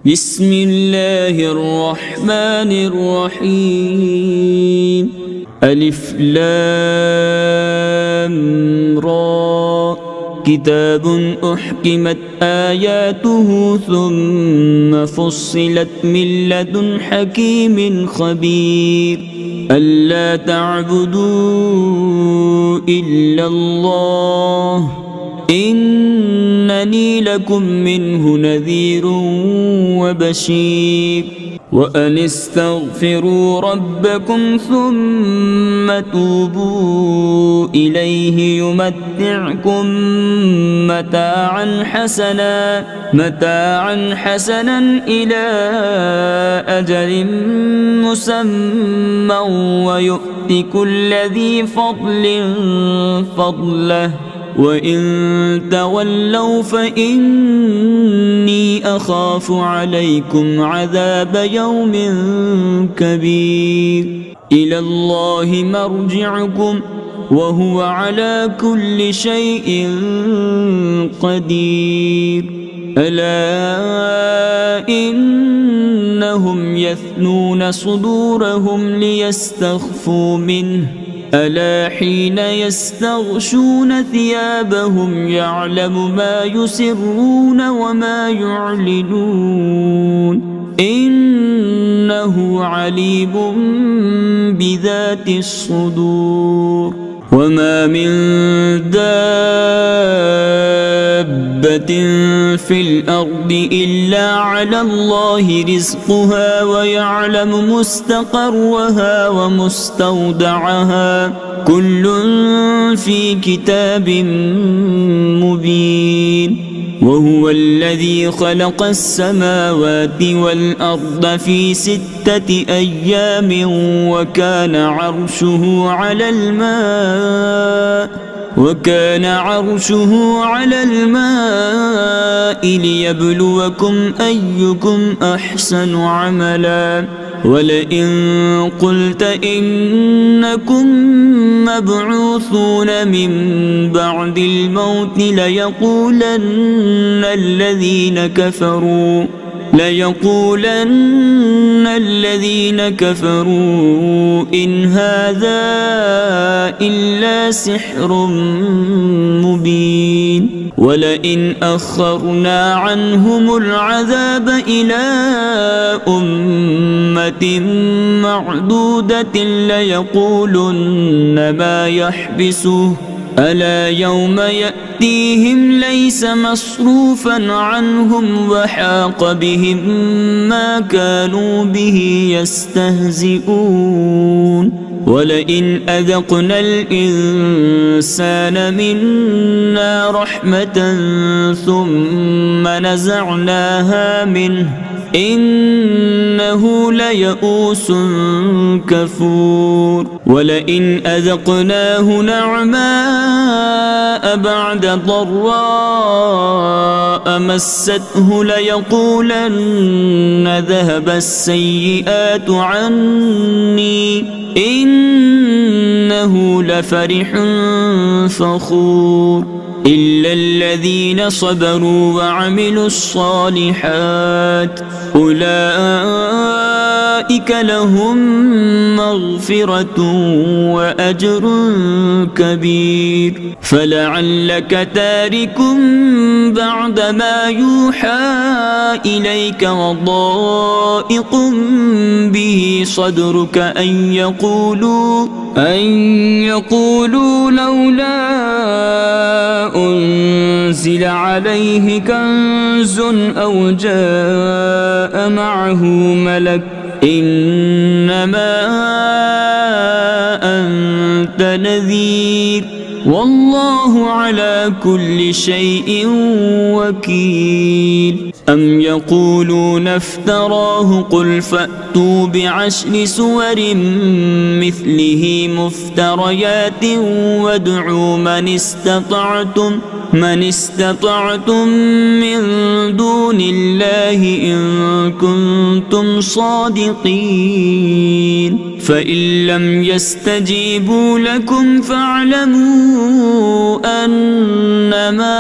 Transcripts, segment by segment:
بسم الله الرحمن الرحيم. ألف لام را كتاب أحكمت آياته ثم فصلت من لدن حكيم خبير ألا تعبدوا إلا الله إنني لكم منه نذير وبشير وأن استغفروا ربكم ثم توبوا إليه يمتعكم متاعا حسنا إلى أجل مسمى ويؤت كل ذي فضل فضله وإن تولوا فإني أخاف عليكم عذاب يوم كبير إلى الله مرجعكم وهو على كل شيء قدير ألا إنهم يثنون صدورهم ليستخفوا منه ألا حين يستغشون ثيابهم يعلم ما يسرون وما يعلنون إنه عليم بذات الصدور وما من دابة في الأرض إلا على الله رزقها ويعلم مستقرها ومستودعها كل في كتاب مبين وهو الذي خلق السماوات والأرض في 6 أيام وكان عرشه على الماء ليبلوكم أيكم أحسن عملا ولئن قلت إنكم مبعوثون من بعد الموت ليقولن الذين كفروا إن هذا إلا سحر مبين ولئن أخرنا عنهم العذاب إلى أمة معدودة ليقولن ما يحبسه ألا يوم يأتيهم ليس مصروفا عنهم وحاق بهم ما كانوا به يستهزئون ولئن أذقنا الإنسان منا رحمة ثم نزعناها منه إنه ليئوس كفور ولئن أذقناه نعماء بعد ضراء مسته ليقولن ذهب السيئات عني إنه لفرح فخور إلا الذين صبروا وعملوا الصالحات أولئك لهم مغفرة وأجر كبير فلعلك تارك بعد ما يوحى إليك وضائق به صدرك أن يقولوا لولا أنزل عليه كنز أو جاء معه ملك إنما أنت نذير والله على كل شيء وكيل أم يقولون افتراه قل فأتوا ب10 سور مثله مفتريات وادعوا من استطعتم من دون الله إن كنتم صادقين فإن لم يستجيبوا لكم فاعلموا أنما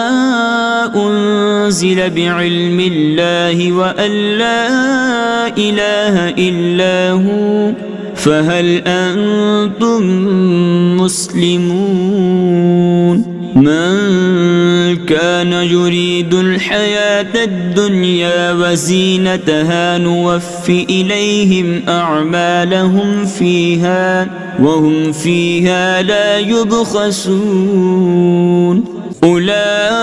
أنزل بعلم الله وأن لا إله إلا هو فهل أنتم مسلمون من كان يريد الحياة الدنيا وزينتها نوف إليهم أعمالهم فيها وهم فيها لا يبخسون أولئك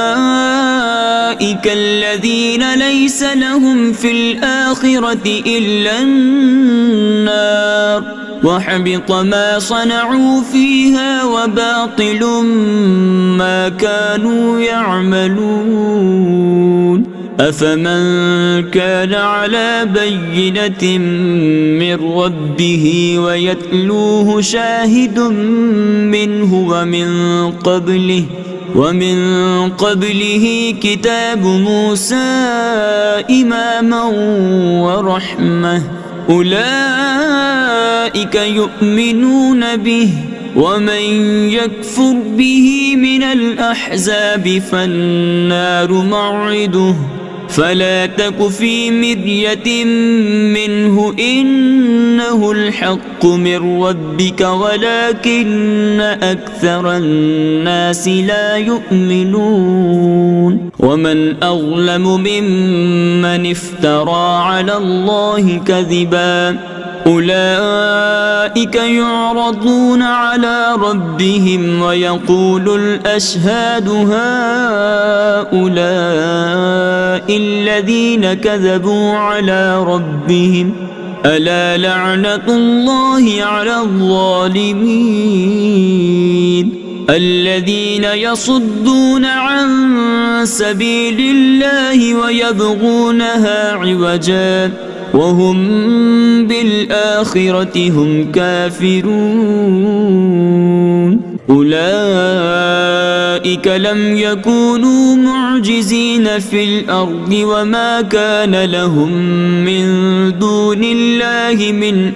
الذين ليس لهم في الآخرة إلا النار وحبط ما صنعوا فيها وباطل ما كانوا يعملون أفمن كان على بينة من ربه ويتلوه شاهد منه ومن قبله كتاب موسى إماما ورحمة أولئك يؤمنون به ومن يكفر به من الأحزاب فالنار موعده فلا تك في مرية منه إنه الحق من ربك ولكن أكثر الناس لا يؤمنون ومن أظلم ممن افترى على الله كذبا أولئك يعرضون على ربهم ويقول الأشهاد هؤلاء الذين كذبوا على ربهم ألا لعنة الله على الظالمين الذين يصدون عن سبيل الله ويبغونها عوجا وهم بالآخرة هم كافرون أولئك لم يكونوا معجزين في الأرض وما كان لهم من دون الله من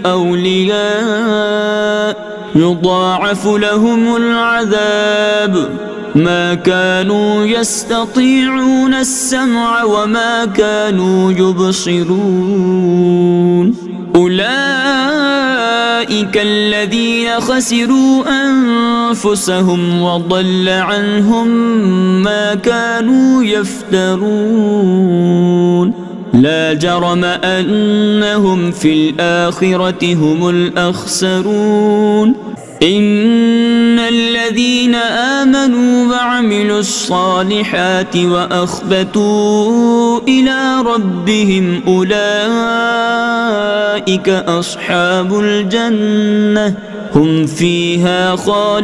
أولياء يضاعف لهم العذاب ما كانوا يستطيعون السمع وما كانوا يبصرون أولئك الذين خسروا أنفسهم وضل عنهم ما كانوا يفترون لا جرم أنهم في الآخرة هم الأخسرون إن الذين آمنوا وعملوا الصالحات وأخبتوا إلى ربهم أولئك أصحاب الجنة هم فيها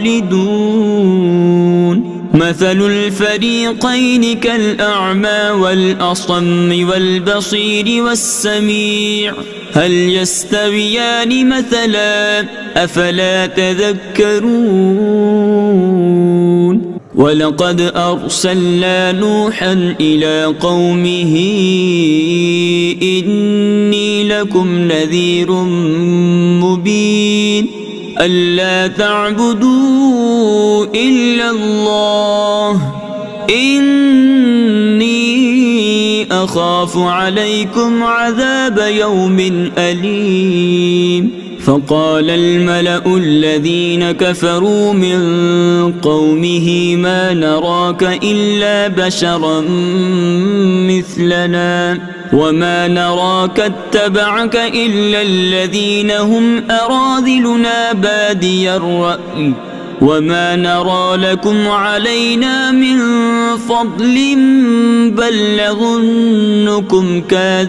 خالدون مثل الفريقين كالأعمى والأصم والبصير والسميع هل يستويان مثلا أفلا تذكرون ولقد أرسلنا نوحا إلى قومه إني لكم نذير مبين ألا تعبدوا إلا الله إني أخاف عليكم عذاب يوم أليم فقال الملأ الذين كفروا من قومه ما نراك إلا بشرا مثلنا وما نراك اتبعك إلا الذين هم أراذلنا بادي الرأي وما نرى لكم علينا من فضل بل نظنكم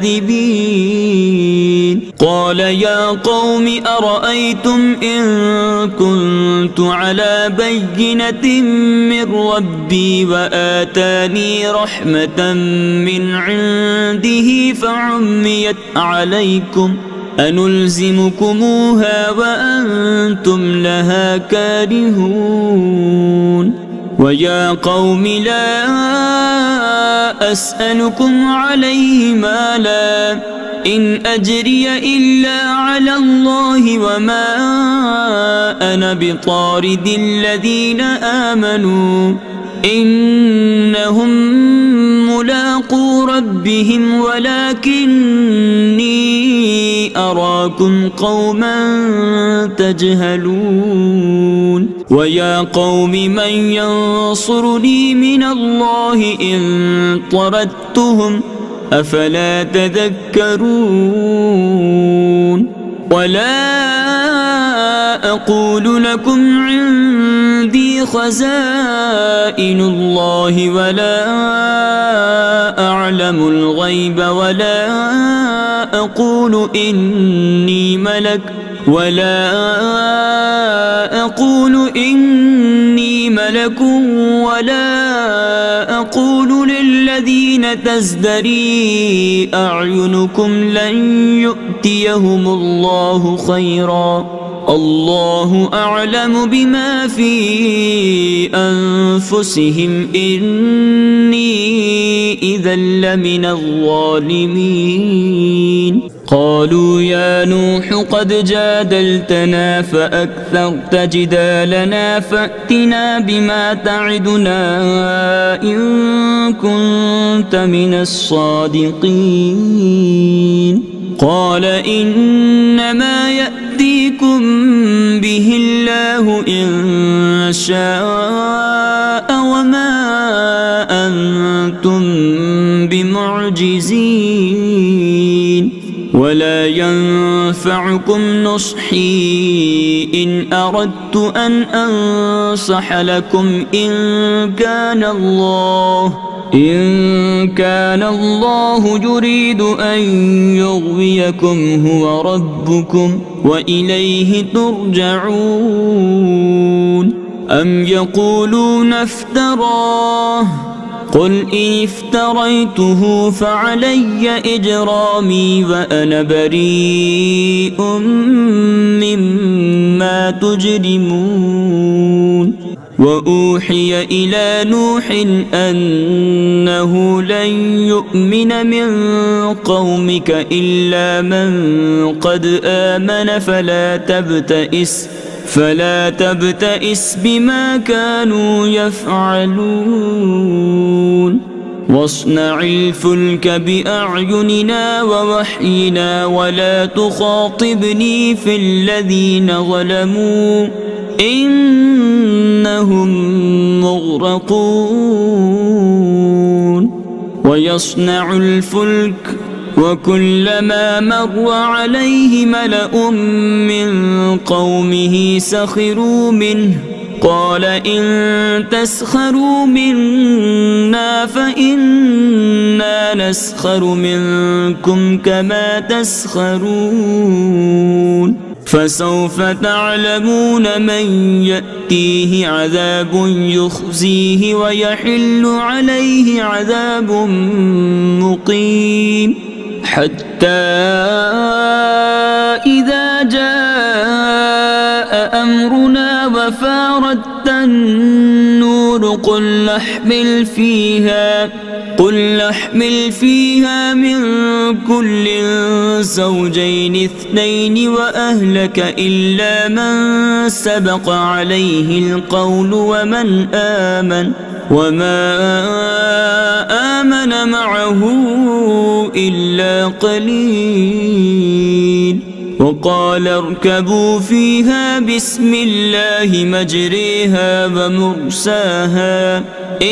كاذبين قال يا قوم أرأيتم إن كنت على بينة من ربي وآتاني رحمة من عنده فعميت عليكم أنلزمكموها وأنتم لها كارهون ويا قوم لا أسألكم عليه مالا إن أجري إلا على الله وما أنا بطارد الذين آمنوا إنهم ملاقو ربهم ولكني أراكم قوما تجهلون ويا قوم من ينصرني من الله إن طردتهم أفلا تذكرون ولا أقول لكم عندي خزائن الله ولا أعلم الغيب ولا أقول إني ملك ولا أقول للذين تزدري أعينكم لن يؤتيهم الله خيرا الله أعلم بما في أنفسهم إني إذا لمن الظالمين قالوا يا نوح قد جادلتنا فأكثرت جدالنا فأتنا بما تعدنا إن كنت من الصادقين قال إنما يأتيكم به الله إن شاء وما أنتم بمعجزين ولا ينفعكم نصحي إن أردت أن أنصح لكم إن كان الله يريد أن يغويكم هو ربكم وإليه ترجعون أم يقولون افتراه قل إن افتريته فعلي إجرامي وأنا بريء مما تجرمون وأوحي إلى نوح أنه لن يؤمن من قومك إلا من قد آمن فلا تبتئس بما كانوا يفعلون واصنع الفلك بأعيننا ووحينا ولا تخاطبني في الذين ظلموا إنهم مغرقون ويصنع الفلك وكلما مر عليه ملأ من قومه سخروا منه قال إن تسخروا منا فإنا نسخر منكم كما تسخرون فسوف تعلمون من يأتيه عذاب يخزيه ويحل عليه عذاب مقيم حتى إذا جاء أمرنا وفارت النور قل نحمل فيها من كل زوجين اثنين وأهلك إلا من سبق عليه القول وما آمن معه إلا قليل وقال اركبوا فيها بسم الله مجريها ومرساها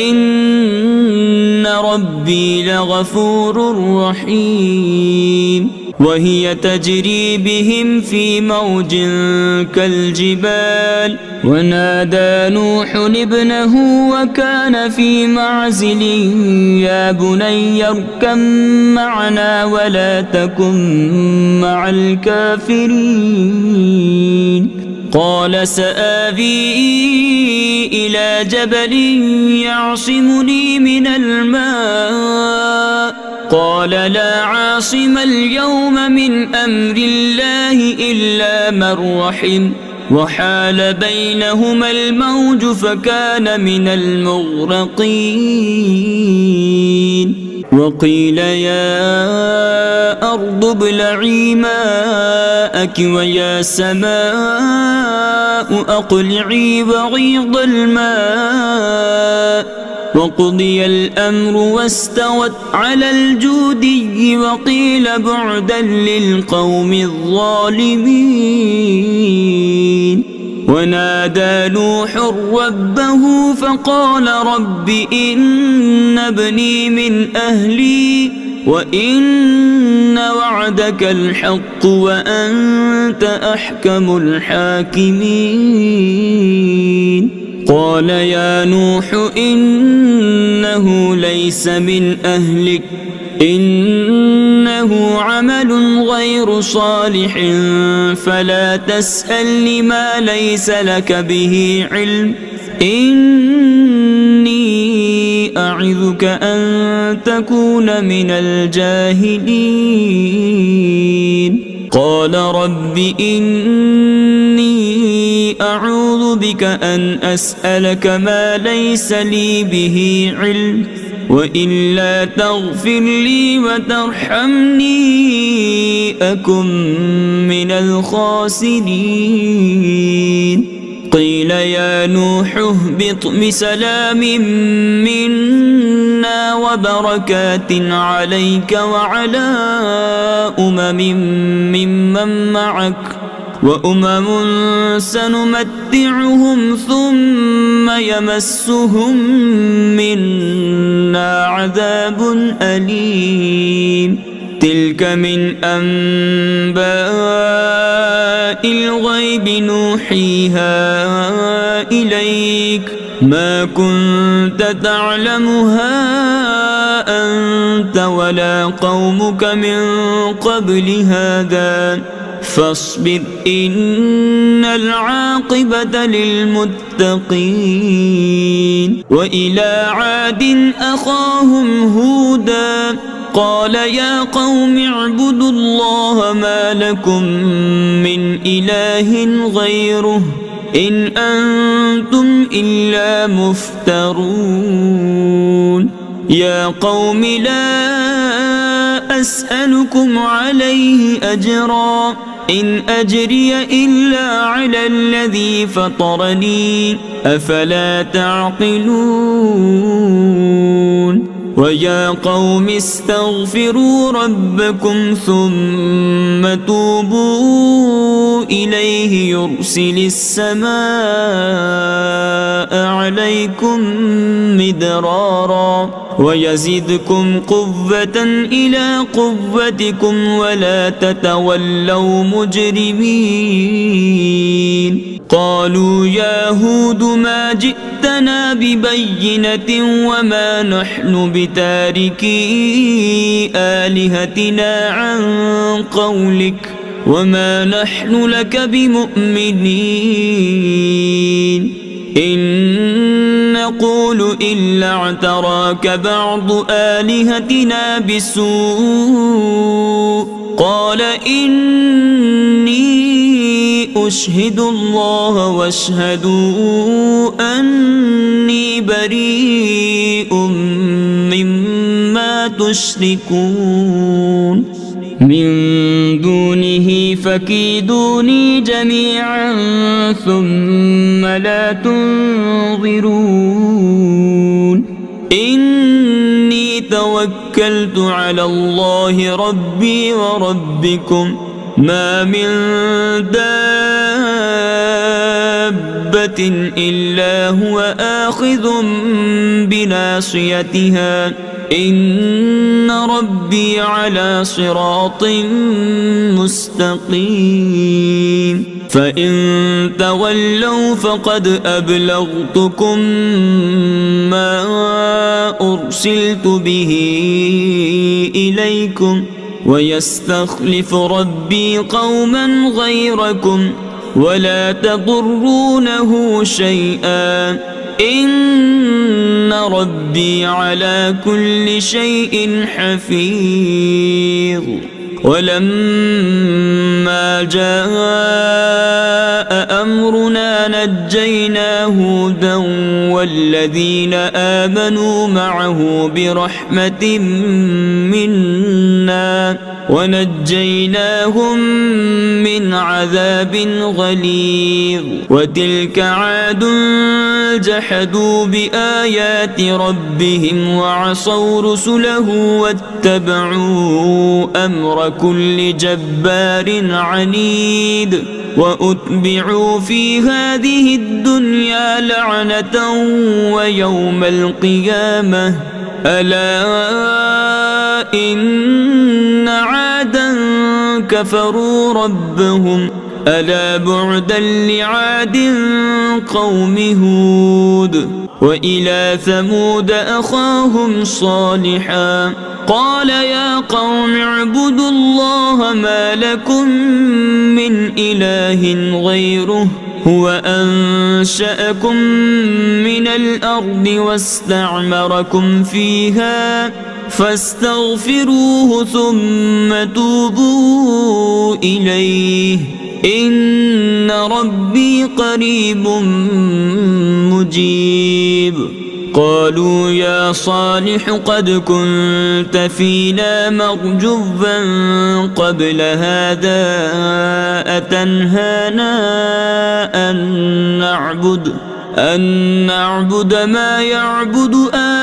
إن ربي لغفور رحيم وهي تجري بهم في موج كالجبال ونادى نوح ابنه وكان في معزل يا بني اركب معنا ولا تكن مع الكافرين قال سآوي إلى جبل يعصمني من الماء قال لا عاصم اليوم من أمر الله إلا من رحم وحال بينهما الموج فكان من المغرقين وقيل يا أرض ابلعي ماءك ويا سماء أقلعي وغيض الماء وقضي الأمر واستوت على الجودي وقيل بعدا للقوم الظالمين. ونادى نوح ربه فقال رب إن ابني من أهلي وإن وعدك الحق وأنت أحكم الحاكمين. قال يا نوح إنه ليس من أهلك إنه عمل غير صالح فلا تسألني ما ليس لك به علم إني أعظك أن تكون من الجاهلين. قال رب إني أعوذ بك أن أسألك ما ليس لي به علم وإلا تغفر لي وترحمني أكن من الخاسرين. قيل يا نوح اهبط بسلام منا وبركات عليك وعلى ممن معك وأمم سنمتعهم ثم يمسهم منا عذاب أليم. تلك من أنباء الغيب نوحيها إليك ما كنت تعلمها أنت ولا قومك من قبل هذا فاصبر إن العاقبة للمتقين. وإلى عاد أخاهم هودا قال يا قوم اعبدوا الله ما لكم من إله غيره إن أنتم إلا مفترون. يا قوم لا أسألكم عليه أجرا إن أجري إلا على الذي فطرني أفلا تعقلون. ويا قوم استغفروا ربكم ثم توبوا إليه يرسل السماء عليكم مدرارا ويزدكم قوة إلى قوتكم ولا تتولوا مجرمين. قالوا يا هود ما جئتنا ببينة وما نحن بتاركي آلهتنا عن قولك وما نحن لك بمؤمنين إن نقول إلا اعتراك بعض آلهتنا بسوء قال إني أشهد الله واشهدوا أني بريء مما تشركون من دونه فكيدوني جميعا ثم لا تنظرون. إني توكلت على الله ربي وربكم ما من دابة إلا هو آخذ بناصيتها إن ربي على صراط مستقيم. فإن تولوا فقد أبلغتكم ما أرسلت به إليكم ويستخلف ربي قوما غيركم ولا تضرونه شيئا إن ربي على كل شيء حفيظ. ولما جاء أمرنا نجينا هودا والذين آمنوا معه برحمة منا ونجيناهم من عذاب غليظ. وتلك عاد جحدوا بآيات ربهم وعصوا رسله واتبعوا أمر كل جبار عنيد. وأتبعوا في هذه الدنيا لعنة ويوم القيامة ألا إن عادا كفروا ربهم ألا بعدا لعاد قوم هود. وإلى ثمود أخاهم صالحا قال يا قوم اعبدوا الله ما لكم من إله غيره هو أنشأكم من الأرض واستعمركم فيها فاستغفروه ثم توبوا إليه إن ربي قريب مجيب. قالوا يا صالح قد كنت فينا مرجوا قبل هذا أتنهانا أن نعبد ما يعبد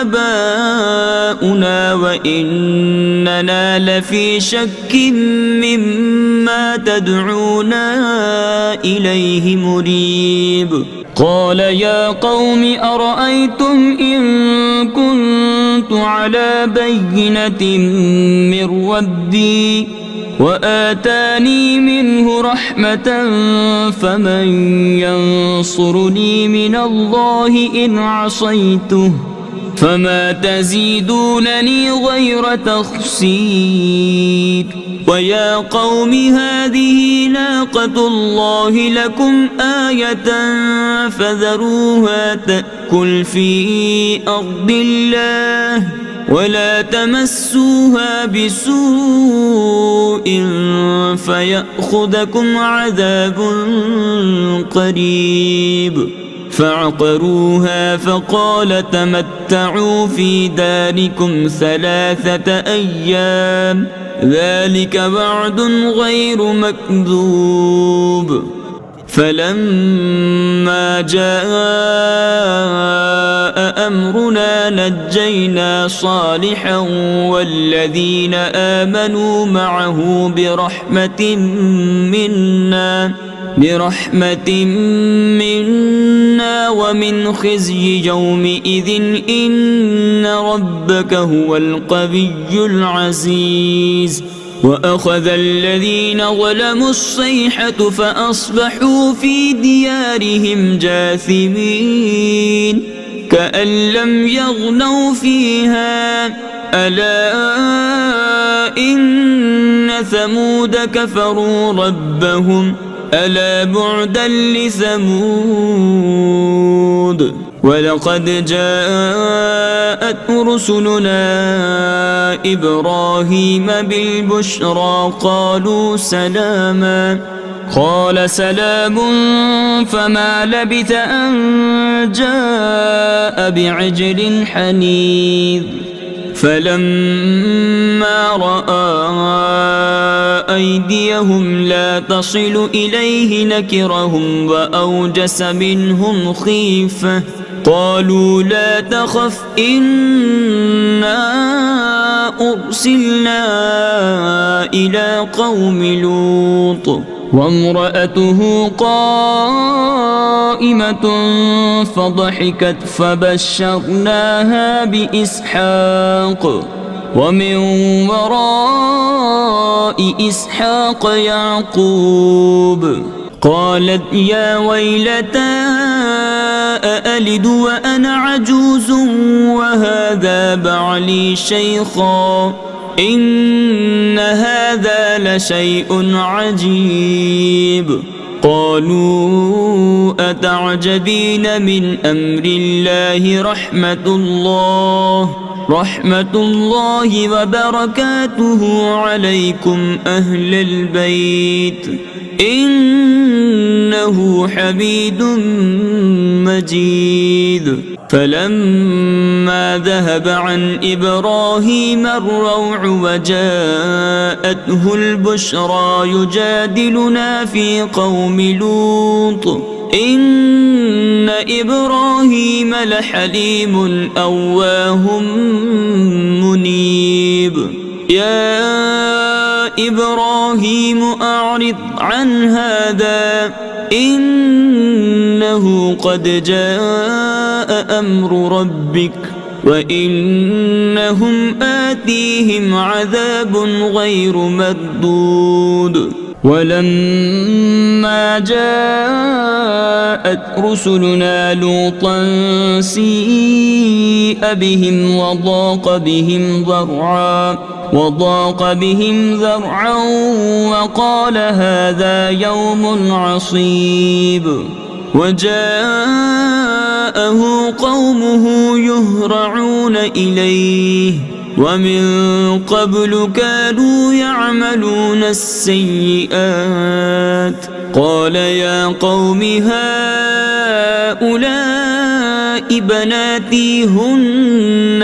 آباؤنا وإننا لفي شك مما تدعونا إليه مريب. قال يا قوم أرأيتم إن كنت على بينة من ربي وآتاني منه رحمة فمن ينصرني من الله إن عصيته فما تزيدونني غير تخسير. ويا قوم هذه ناقة الله لكم آية فذروها تأكل في أرض الله ولا تمسوها بسوء فيأخذكم عذاب قريب. فعقروها فقال تمتعوا في داركم 3 أيام ذلك وعد غير مكذوب. فلما جاء أمرنا نجينا صالحا والذين آمنوا معه برحمة منا ومن خزي يومئذ إن ربك هو القوي العزيز. وأخذ الذين ظلموا الصيحة فأصبحوا في ديارهم جاثمين كأن لم يغنوا فيها ألا إن ثمود كفروا ربهم ألا بعدا لثمود. ولقد جاءت رسلنا إبراهيم بالبشرى قالوا سلاما قال سلام فما لبث أن جاء بعجل حنيذ. فلما رأى أيديهم لا تصل إليه نكرهم وأوجس منهم خيفة قالوا لا تخف إنا أرسلنا إلى قوم لوط وامرأته قائمة فضحكت فبشرناها بإسحاق ومن وراء إسحاق يعقوب. قالت يا ويلتى أألد وأنا عجوز وهذا بعلي شيخا إن هذا لشيء عجيب. قالوا أتعجبين من أمر الله رحمة الله وبركاته عليكم أهل البيت إنه إنه حميد مجيد. فلما ذهب عن إبراهيم الروع وجاءته البشرى يجادلنا في قوم لوط إن إبراهيم لحليم أواه منيب. يا إبراهيم أعرض عن هذا إنه قد جاء أمر ربك وإنهم آتيهم عذاب غير مردود. ولما جاءت رسلنا لوطا سيء بهم وضاق بهم ذرعا وقال هذا يوم عصيب. وجاءه قومه يهرعون إليه ومن قبل كانوا يعملون السيئات. قال يا قوم هؤلاء بناتي هن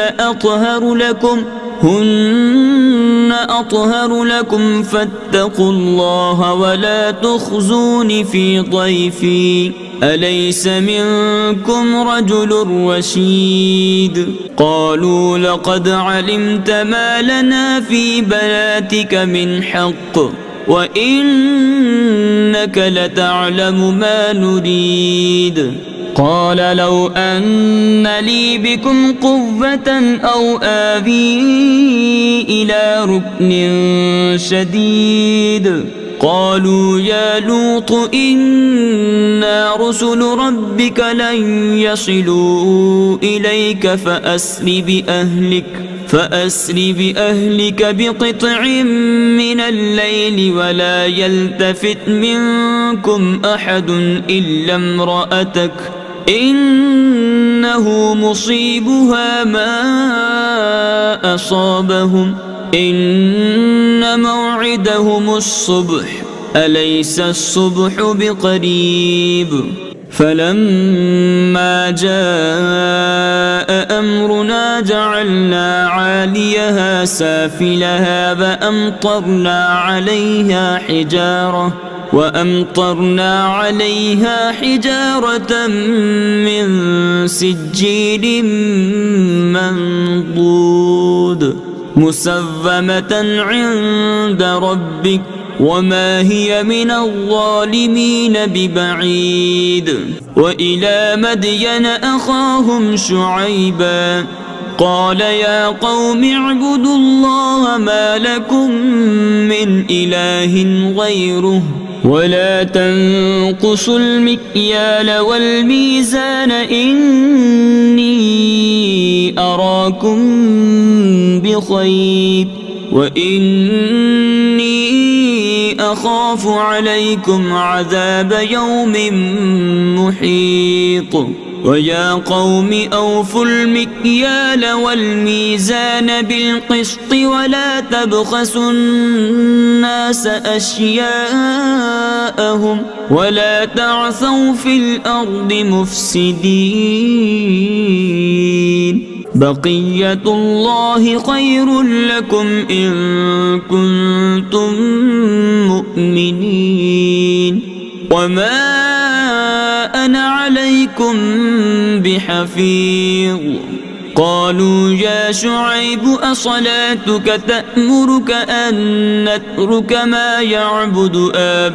أطهر لكم فاتقوا الله ولا تخزون في ضيفي أليس منكم رجل رشيد. قالوا لقد علمت ما لنا في بناتك من حق وإنك لتعلم ما نريد. قال لو أن لي بكم قوة أو آوي إلى ركن شديد. قالوا يا لوط إنا رسل ربك لن يصلوا إليك فأسر بأهلك بقطع من الليل ولا يلتفت منكم أحد إلا امرأتك إنه مصيبها ما أصابهم إن موعدهم الصبح أليس الصبح بقريب. فلما جاء أمرنا جعلنا عاليها سافلها وأمطرنا عليها حجارة من سجيل منضود مسومة عند ربك وما هي من الظالمين ببعيد. وإلى مدين أخاهم شعيبا قال يا قوم اعبدوا الله ما لكم من إله غيره ولا تنقصوا المكيال والميزان إني أراكم بخير وإني أخاف عليكم عذاب يوم محيط. ويا قوم أوفوا المكيال والميزان بالقسط ولا تبخسوا الناس أشياءهم ولا تعثوا في الأرض مفسدين. بقية الله خير لكم إن كنتم مؤمنين وما أنا عليكم بحفيظ. قالوا يا شعيب أصلاتك تأمرك أن نترك ما يعبد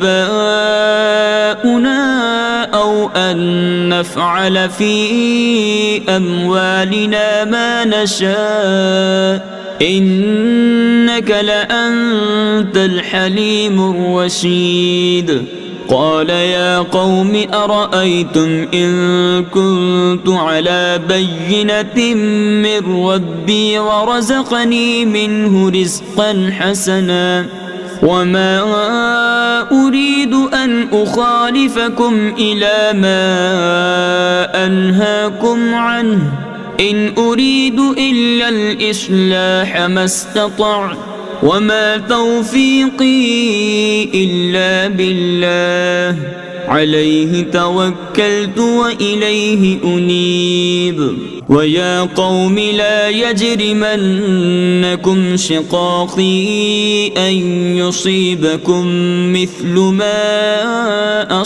آباؤنا أو أن نفعل في أموالنا ما نشاء إنك لأنت الحليم الرشيد. قال يا قوم أرأيتم إن كنت على بينة من ربي ورزقني منه رزقا حسنا وما أريد أن أخالفكم إلى ما أنهاكم عنه إن أريد إلا الإصلاح ما استطعت وما توفيقي إلا بالله عليه توكلت وإليه أنيب ويا قوم لا يجرمنكم شقاقي أن يصيبكم مثل ما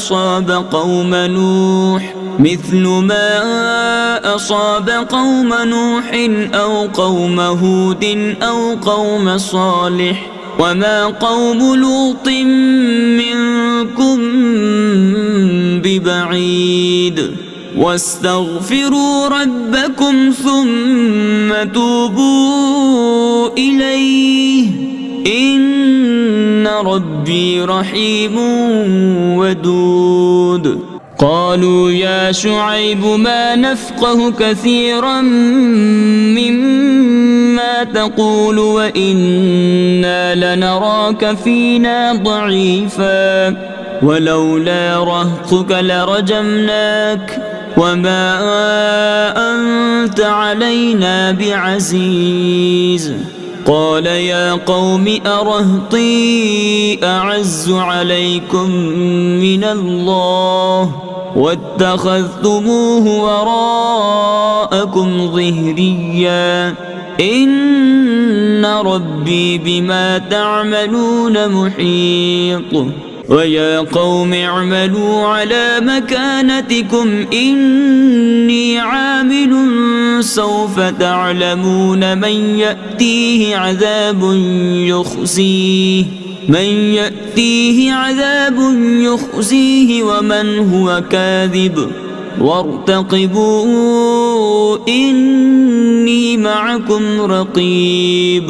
أصاب قوم نوح أو قوم هود أو قوم صالح وما قوم لوط منكم ببعيد واستغفروا ربكم ثم توبوا إليه إن ربي رحيم ودود. قالوا يا شعيب ما نفقه كثيرا مما تقول وإنا لنراك فينا ضعيفا ولولا رهطك لرجمناك وما أنت علينا بعزيز. قال يا قوم أرهطي أعز عليكم من الله واتخذتموه وراءكم ظهريا إن ربي بما تعملون محيط. ويا قوم اعملوا على مكانتكم إني عامل سوف تعلمون من يأتيه عذاب يخزيه ومن هو كاذب وارتقبوا إني معكم رقيب.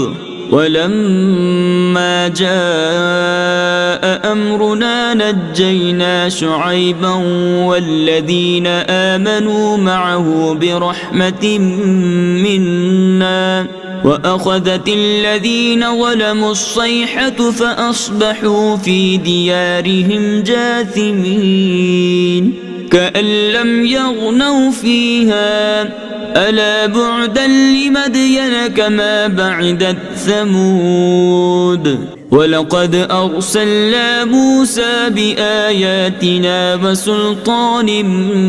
ولما جاء أمرنا نجينا شعيبا والذين آمنوا معه برحمة منا وأخذت الذين ظلموا الصيحة فأصبحوا في ديارهم جاثمين كأن لم يغنوا فيها ألا بعدا لمدين كما بعدت ثمود. ولقد أرسلنا موسى بآياتنا وسلطان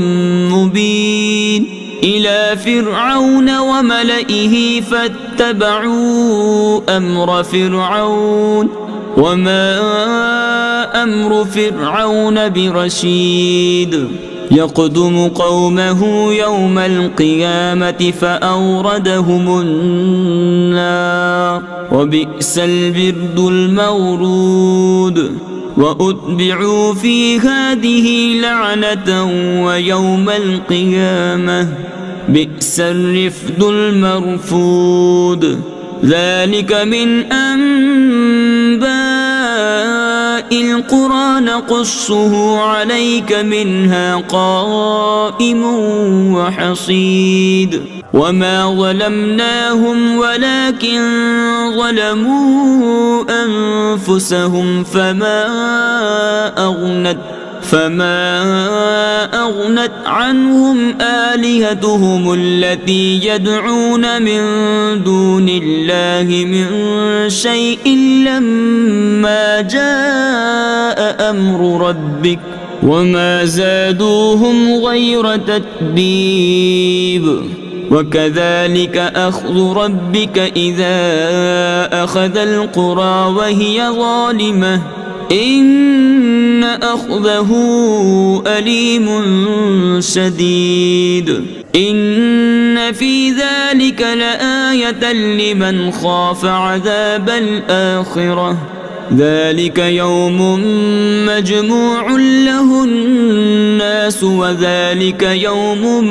مبين إلى فرعون وملئه فاتبعوا أمر فرعون وما أمر فرعون برشيد. يقدم قومه يوم القيامة فأوردهم النار وبئس البرد المورود. وأتبعوا في هذه لعنة ويوم القيامة بئس الرفد المرفود. ذلك من أنباء القرى نقصه عليك منها قائم وحصيد. وما ظلمناهم ولكن ظلموا أنفسهم فما أغنت عنهم آلهتهم التي يدعون من دون الله من شيء لما جاء أمر ربك وما زادوهم غير تتبيب. وكذلك أخذ ربك إذا أخذ القرى وهي ظالمة إن أخذه أليم شديد. إن في ذلك لآية لمن خاف عذاب الآخرة ذلك يوم مجموع له الناس وذلك يوم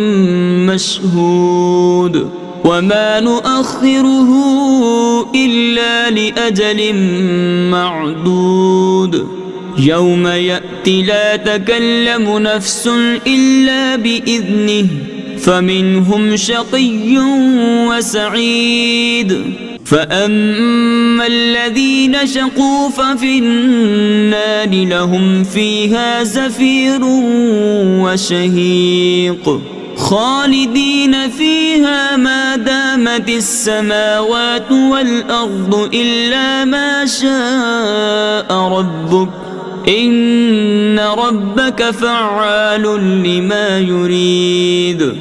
مشهود. وما نؤخره إلا لأجل معدود. يوم يأتي لا تكلم نفس إلا بإذنه فمنهم شقي وسعيد. فأما الذين شقوا ففي النار لهم فيها زفير وشهيق خالدين فيها ما دامت السماوات والأرض إلا ما شاء ربك إن ربك فعال لما يريد.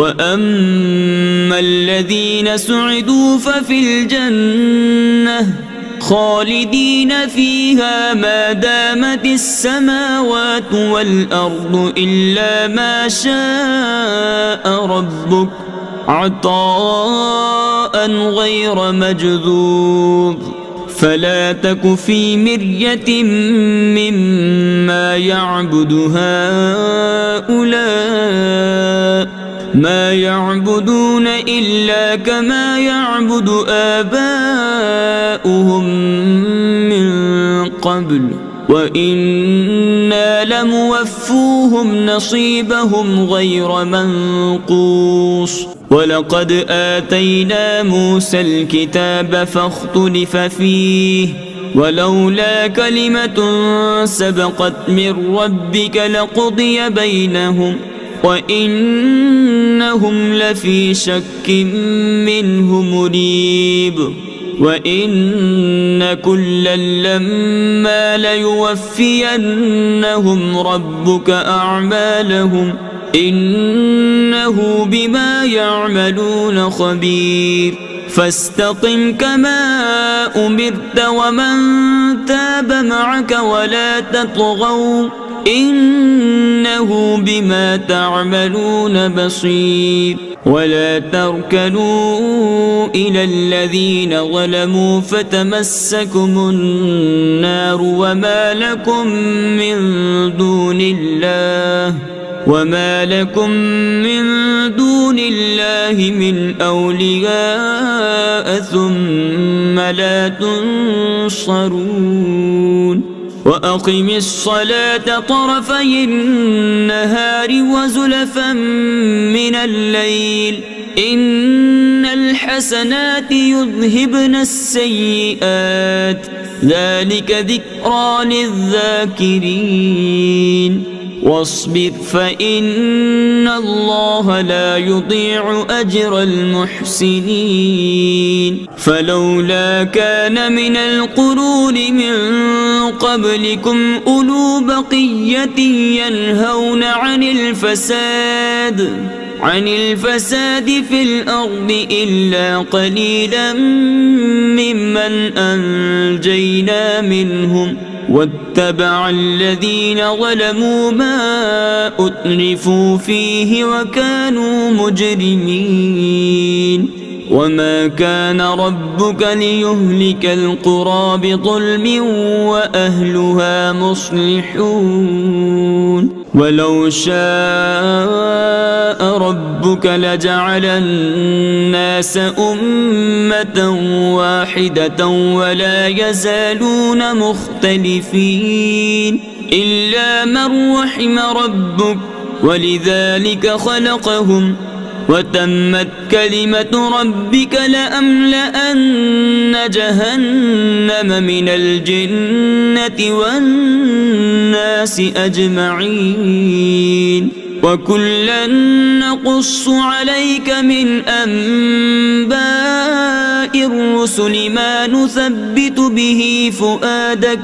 وأما الذين سعدوا ففي الجنة خالدين فيها ما دامت السماوات والأرض إلا ما شاء ربك عطاء غير مجذوذ. فلا تك في مرية مما يعبد هؤلاء، ما يعبدون إلا كما يعبد آباؤهم من قبل، وإنا لموفوهم نصيبهم غير منقوص. ولقد آتينا موسى الكتاب فاختلف فيه، ولولا كلمة سبقت من ربك لقضي بينهم وإنهم لفي شك منه مريب. وإن كلا لما ليوفينهم ربك أعمالهم إنه بما يعملون خبير. فاستقم كما أمرت ومن تاب معك ولا تطغوا إنه بما تعملون بصير. ولا تركنوا إلى الذين ظلموا فتمسكم النار وما لكم من دون الله من أولياء ثم لا تنصرون. وأقم الصلاة طرفي النهار وزلفا من الليل إن الحسنات يذهبن السيئات ذلك ذكرى للذاكرين. واصبر فإن الله لا يضيع أجر المحسنين. فلولا كان من القرون من قبلكم أولو بقية ينهون عن الفساد في الأرض إلا قليلا ممن أنجينا منهم واتبع الذين ظلموا ما أترفوا فيه وكانوا مجرمين. وما كان ربك ليهلك القرى بظلم وأهلها مصلحون. ولو شاء ربك لجعل الناس أمة واحدة ولا يزالون مختلفين إلا من رحم ربك ولذلك خلقهم وتمت كلمة ربك لأملأن جهنم من الجنة والناس أجمعين. وكلا نقص عليك من أنباء الرسل ما نثبت به فؤادك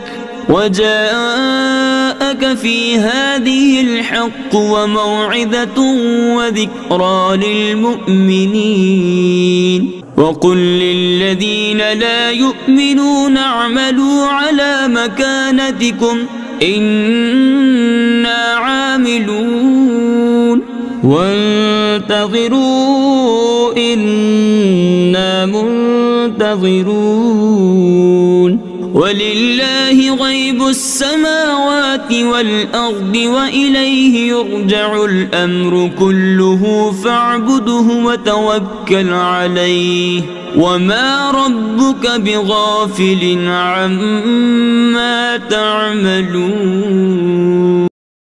وجاءك في هذه الحق وموعظة وذكرى للمؤمنين. وقل للذين لا يؤمنون اعملوا على مكانتكم إنا عاملون وانتظروا إنا منتظرون. ولله غيب السماوات والأرض وإليه يرجع الأمر كله فاعبده وتوكل عليه وما ربك بغافل عما تعملون.